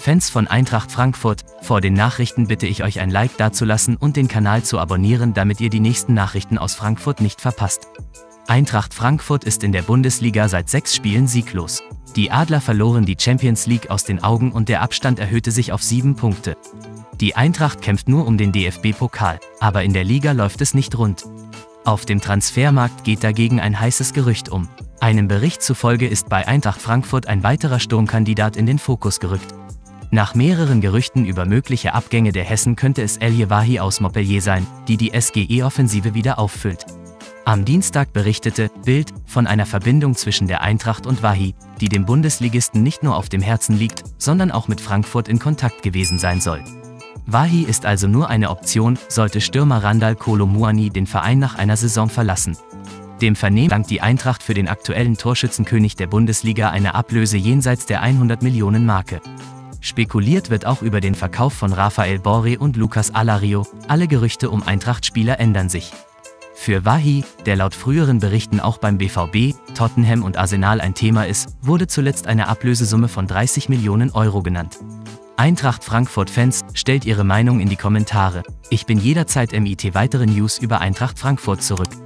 Fans von Eintracht Frankfurt, vor den Nachrichten bitte ich euch ein Like dazulassen und den Kanal zu abonnieren, damit ihr die nächsten Nachrichten aus Frankfurt nicht verpasst. Eintracht Frankfurt ist in der Bundesliga seit 6 Spielen sieglos. Die Adler verloren die Champions League aus den Augen und der Abstand erhöhte sich auf 7 Punkte. Die Eintracht kämpft nur um den DFB-Pokal, aber in der Liga läuft es nicht rund. Auf dem Transfermarkt geht dagegen ein heißes Gerücht um. Einem Bericht zufolge ist bei Eintracht Frankfurt ein weiterer Sturmkandidat in den Fokus gerückt. Nach mehreren Gerüchten über mögliche Abgänge der Hessen könnte es El Wahi aus Montpellier sein, die SGE-Offensive wieder auffüllt. Am Dienstag berichtete Bild von einer Verbindung zwischen der Eintracht und Wahi, die dem Bundesligisten nicht nur auf dem Herzen liegt, sondern auch mit Frankfurt in Kontakt gewesen sein soll. Wahi ist also nur eine Option, sollte Stürmer Randal Kolo Muani den Verein nach einer Saison verlassen. Dem Vernehmen dankt die Eintracht für den aktuellen Torschützenkönig der Bundesliga eine Ablöse jenseits der 100 Millionen Marke. Spekuliert wird auch über den Verkauf von Rafael Borré und Lucas Alario, alle Gerüchte um Eintracht-Spieler ändern sich. Für Wahi, der laut früheren Berichten auch beim BVB, Tottenham und Arsenal ein Thema ist, wurde zuletzt eine Ablösesumme von 30 Millionen Euro genannt. Eintracht Frankfurt-Fans, stellt ihre Meinung in die Kommentare. Ich bin jederzeit mit weitere News über Eintracht Frankfurt zurück.